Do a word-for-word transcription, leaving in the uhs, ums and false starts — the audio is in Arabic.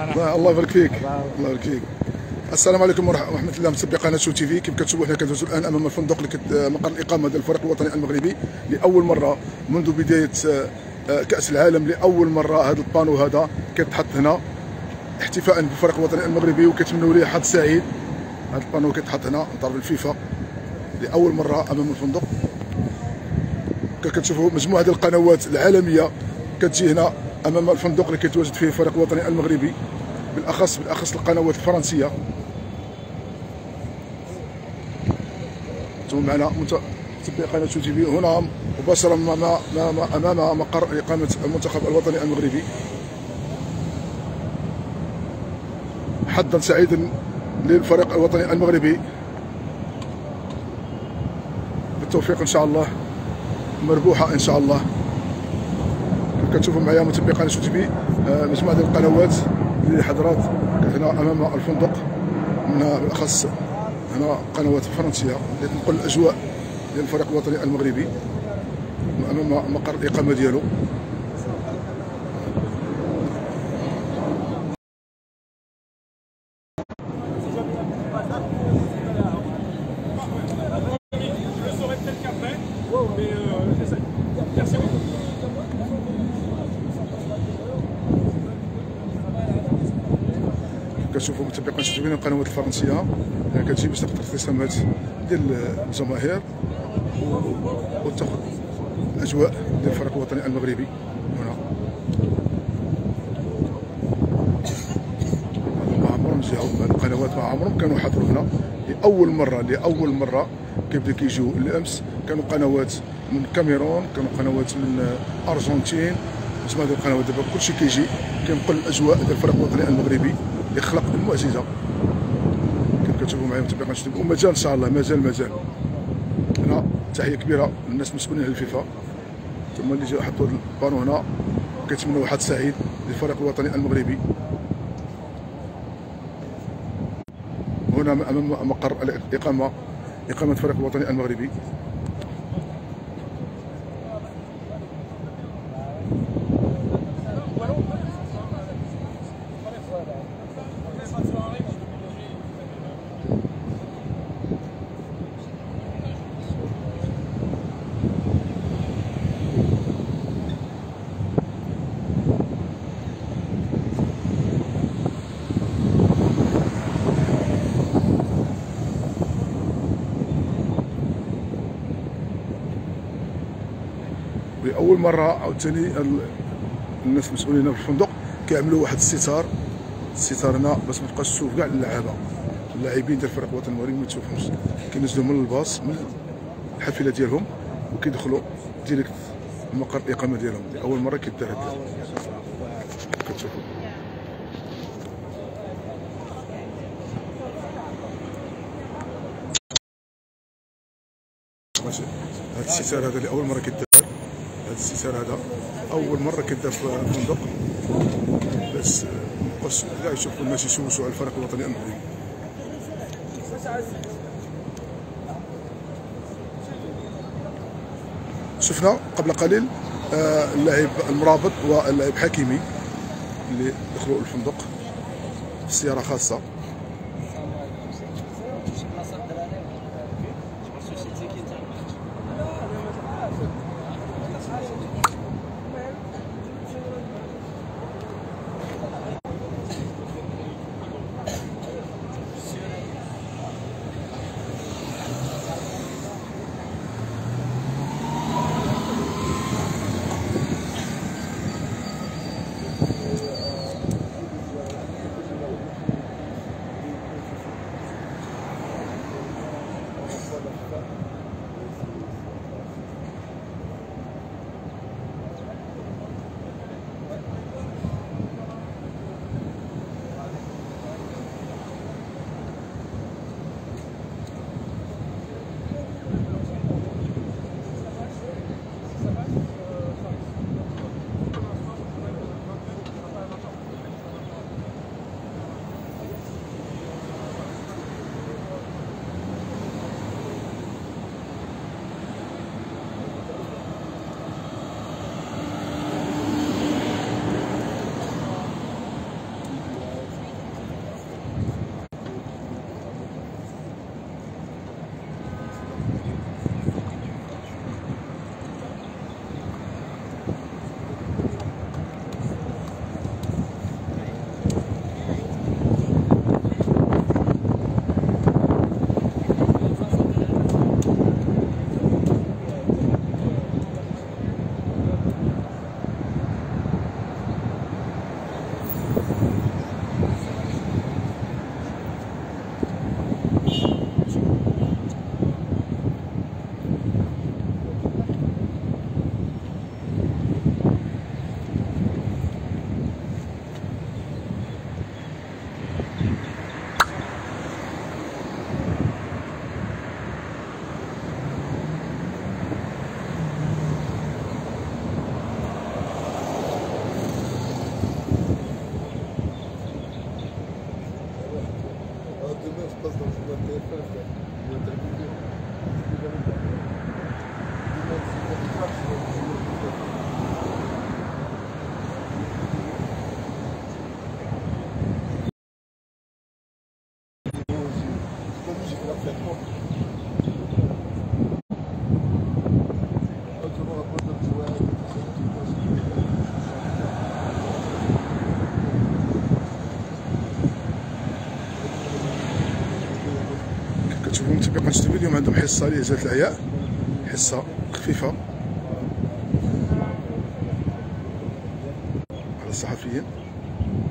الله يبارك فيك. الله يبارك فيك. السلام عليكم ورحمه الله. متابعي قناه شو تي في، كيف كتشوفوا حنا كندوزو الان امام الفندق اللي كت... مقر الاقامه ديال الفريق الوطني المغربي لاول مره منذ بدايه كاس العالم. لاول مره هذا البانو هذا كيتحط هنا احتفاء بالفريق الوطني المغربي، وكيتمنوا ليه حظ سعيد. هذا البانو كيتحط هنا من طرف الفيفا لاول مره امام الفندق. كتشوفوا مجموعه ديال القنوات العالميه كتجي هنا امام الفندق اللي كيتواجد فيه الفريق الوطني المغربي، بالاخص بالاخص القنوات الفرنسيه. انتم معنا متابعي قناه شو تي في هنا مباشره امام مقر اقامه المنتخب الوطني المغربي. حظا سعيدا للفريق الوطني المغربي، بالتوفيق ان شاء الله، مربوحه ان شاء الله. كتشوفوا معايا متابعي قناه شو تي في مجموعه ديال القنوات اللي حضرات هنا امام الفندق، منها بالاخص هنا قنوات فرنسيه اللي تنقل الاجواء ديال الفريق الوطني المغربي امام مقر الاقامه ديالو. كتشوفوا متابعي قناه شو تي في القنوات الفرنسيه كتجي باش تاخذ الاختصامات ديال الجماهير وتاخذ الاجواء ديال الفريق الوطني المغربي هنا. ما عمرهم جاو هاد القنوات، ما عمرهم كانوا حضروا هنا لاول مره. لاول مره كيبدا كيجيو. الامس كانوا قنوات من الكاميرون، كانوا قنوات من الارجنتين، مجموعه ديال القنوات. دابا كلشي كيجي كينقل الاجواء ديال الفريق الوطني المغربي اللي خلق المعجزه. كيف كتشوفوا معايا متابعين قناه شو تي في، ومازال ان شاء الله مازال مازال. هنا تحيه كبيره للناس المسؤولين على الفيفا، ثم اللي جاو حطوا البانو هنا، كيتمنوا واحد سعيد للفريق الوطني المغربي. هنا امام مقر الاقامه اقامه الفريق الوطني المغربي. لأول مرة عاوتاني الناس المسؤولين في الفندق كيعملوا واحد الستار الستار هنا باش ما تبقاش تشوف كاع اللعابة اللاعبين ديال الفريق الوطني المغربي، ما تشوفهمش. كينزلوا من الباص من الحافلة ديالهم وكيدخلوا ديريكت لمقر الإقامة ديالهم. لأول مرة كيدار هكا كتشوفوا. ماشي هاد الستار هذا لأول مرة كيدار. هذا الستار هذا اول مره كيدار في الفندق باش مابقاوش كاع يشوفوا الناس يشوشوا على الفريق الوطني المغربي. شفنا قبل قليل اللاعب المرابط واللاعب حكيمي اللي دخلوا الفندق في سياره خاصه. اليوم عندهم حصه لازاله الاعياء، حصه خفيفه على الصحفيين.